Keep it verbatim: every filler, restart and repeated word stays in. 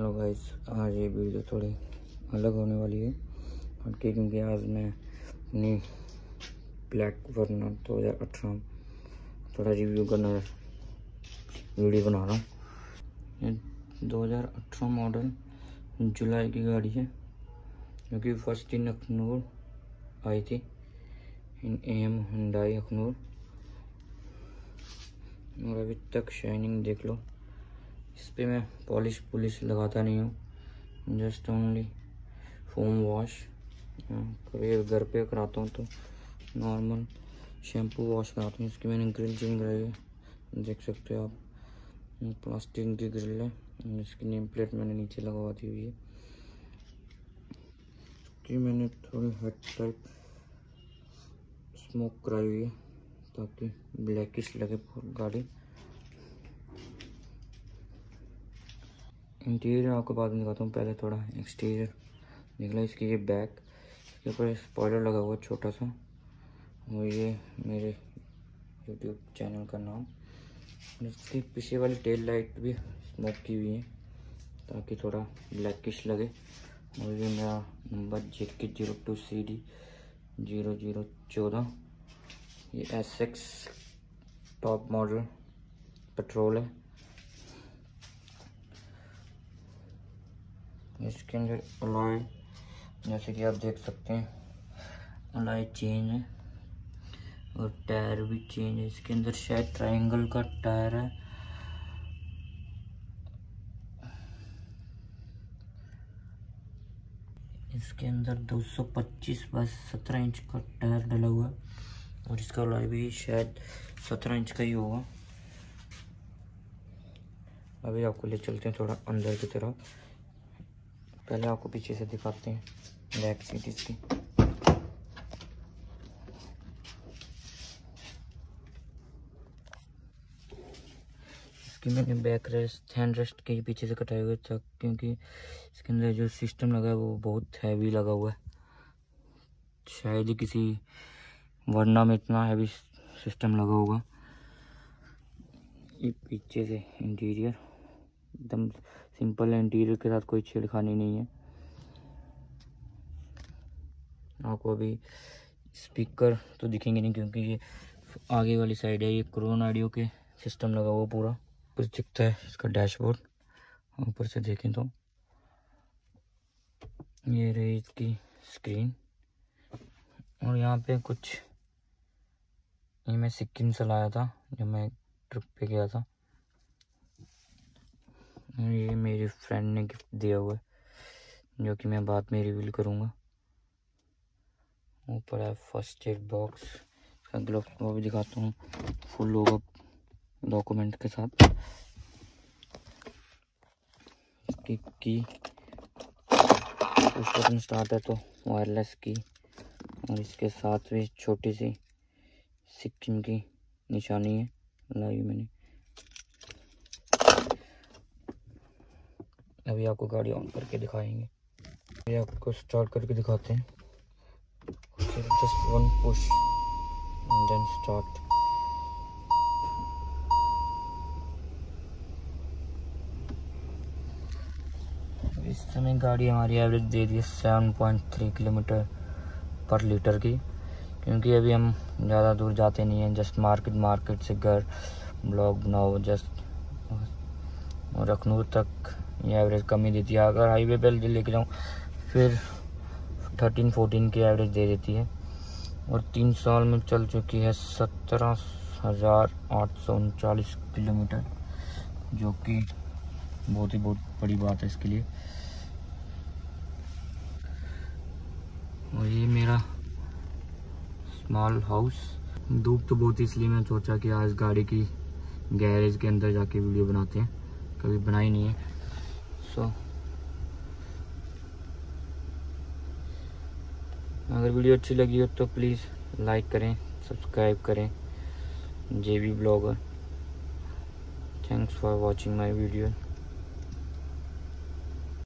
Hello guys, आज ये video थोड़ी अलग होने वाली है हटके, क्योंकि आज मैं अपनी ब्लैक वर्ना दो हज़ार अठारह थोड़ा रिव्यू करना वीडियो बना रहा हूँ। ये दो हज़ार अठारह मॉडल जुलाई की गाड़ी है, क्योंकि फर्स्ट इन अखनूर आई थी, इन एम हुंडई अखनूर। और अभी तक शाइनिंग देख लो। इस पे मैं पॉलिश पुलिश लगाता नहीं हूँ, जस्ट ओनली फोम वॉश। कभी घर पे कराता हूँ तो नॉर्मल शैम्पू वॉश कराता हूँ। इसकी मैंने ग्रिल चेंज कराई है, देख सकते हो आप। प्लास्टिक की ग्रिल है, इसकी नेम प्लेट मैंने नीचे लगवा दी हुई है। इसकी मैंने थोड़ी हेड टाइप स्मोक कराई हुई है ताकि ब्लैकिश लगे गाड़ी। इंटीरियर आपको बाद में दिखाता हूँ, पहले थोड़ा एक्सटीरियर देख लो। इसकी ये बैक, इसके ऊपर स्पॉइलर लगा हुआ छोटा सा, और ये मेरे यूट्यूब चैनल का नाम। इसकी पीछे वाली टेल लाइट भी स्मोक की हुई है ताकि थोड़ा ब्लैकिश लगे। और ये मेरा number J K zero two C D zero zero चौदह। ये S X top model petrol है। इसके अंदर अलॉय, जैसे कि आप देख सकते हैं, अलॉय चेंज है और टायर भी चेंज है। इसके अंदर शायद ट्रायंगल का टायर है। इसके अंदर दो सौ पच्चीस बाय सत्रह इंच का टायर डला हुआ है, और इसका अलॉय भी शायद सत्रह इंच का ही होगा। अभी आपको ले चलते हैं थोड़ा अंदर की तरफ। पहले आपको पीछे से दिखाते हैं बैक सीट इसकी। इसकी मैंने बैक रेस्ट हैंड रेस्ट के पीछे से कटाए हुए था, क्योंकि इसके अंदर जो सिस्टम लगा है वो बहुत हैवी लगा हुआ है। शायद ही किसी वर्ना में इतना हैवी सिस्टम लगा होगा। ये पीछे से इंटीरियर एकदम सिंपल है, इंटीरियर के साथ कोई छेड़खानी नहीं है। आपको अभी स्पीकर तो दिखेंगे नहीं, क्योंकि ये आगे वाली साइड है। ये क्रोन ऑडियो के सिस्टम लगा हुआ पूरा कुछ दिखता है। इसका डैशबोर्ड ऊपर से देखें तो ये रही इसकी स्क्रीन। और यहाँ पे कुछ, ये मैं सिक्किम से लाया था जब मैं ट्रिप पे गया था। ये मेरे फ्रेंड ने गिफ्ट दिया हुआ है, जो कि मैं बाद में रिवील करूँगा। ऊपर है फर्स्ट एड बॉक्स, इसका ग्लव्स वो भी दिखाता हूँ, फुल होगा डॉक्यूमेंट के साथ। इसकी की पुश बटन स्टार्ट है तो वायरलेस की, और इसके साथ भी छोटी सी सिक्किम की निशानी है लाई मैंने। अभी आपको गाड़ी ऑन करके दिखाएंगे। अभी आपको स्टार्ट करके दिखाते हैं। Just one push and then start. इस समय गाड़ी हमारी एवरेज दे दी है seven point three kilometre per litre की, क्योंकि अभी हम ज़्यादा दूर जाते नहीं हैं। जस्ट मार्केट मार्केट से घर, ब्लॉग बनाओ जस्ट, और अखनूर तक ये एवरेज कम ही देती है। अगर हाईवे पे लेके जाऊँ फिर थर्टीन फोर्टीन की एवरेज दे देती है। और तीन साल में चल चुकी है सत्रह हज़ार आठ सौ उनचालीस किलोमीटर, जो कि बहुत ही बहुत बड़ी बात है इसके लिए। और ये मेरा स्मॉल हाउस। धूप तो बहुत, इसलिए मैं सोचा कि आज गाड़ी की गैरेज के अंदर जाके वीडियो बनाते हैं, कभी बनाई नहीं है। सो so, अगर वीडियो अच्छी लगी हो तो प्लीज़ लाइक करें, सब्सक्राइब करें। J V blogger, thanks for watching my video.